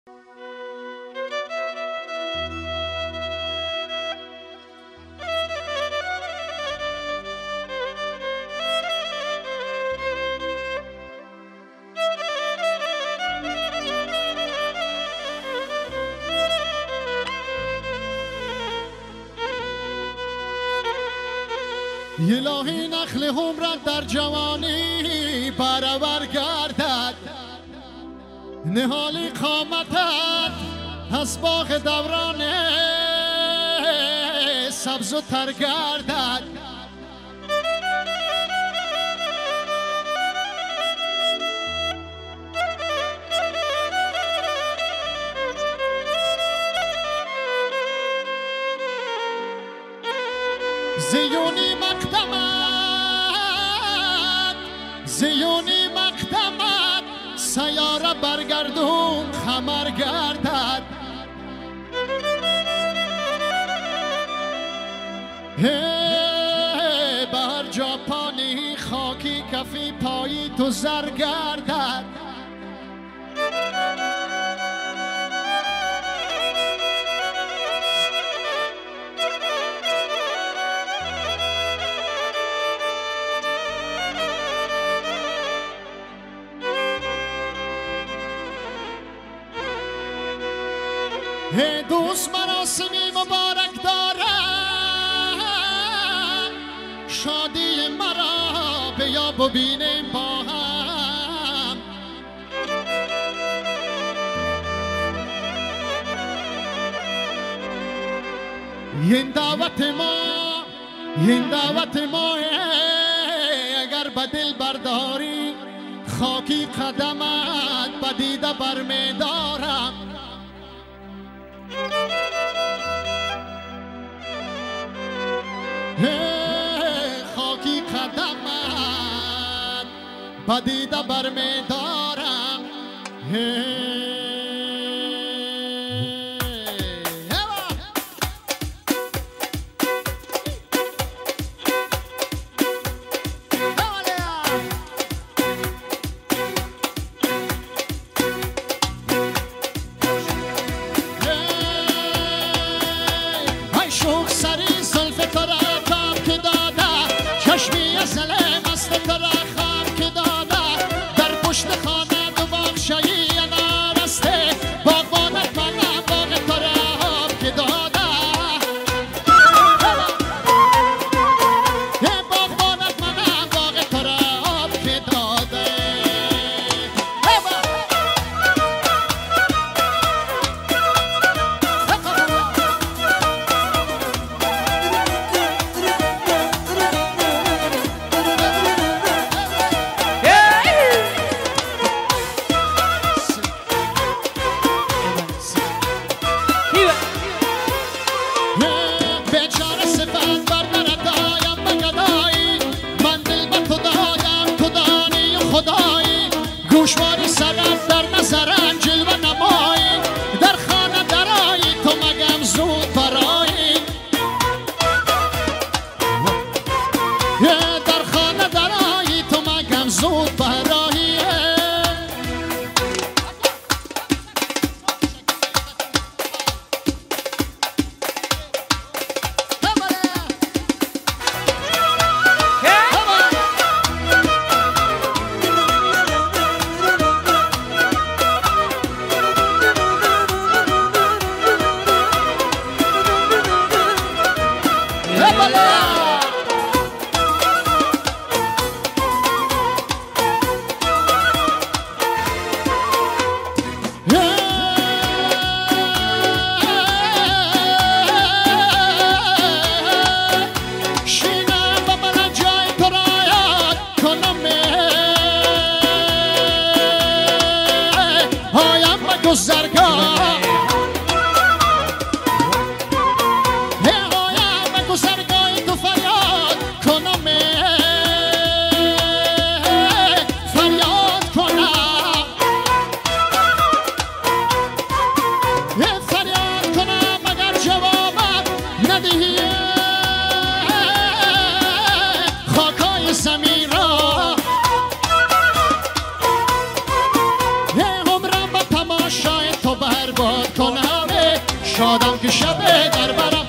الهی نخل عمرت در جوانی برابر گردد، نهالی قامتت از باغ دوران سبز و تر گردد. زیونی مقدمت، زیونی مقدمت، سیاره برگردون خمر گردد. بر جا پانی خاکی کفی پایی تو زر گردد. دوست مراسمی مبارک دارم، شادی مرا بیا ببینیم با هم. این دعوت ما اگر به دل برداری، خاکی قدمت به دیده برمیدارم. خاکی قدمت به دیده برمیدارم. گوشواری سرت در نظرم جلوه نمایی، در خانه درایی تو مگم زود برایی. در خانه درایی تو مگم زود برایی. عمرم با تماشای تو باد کنم شادم که شب در برم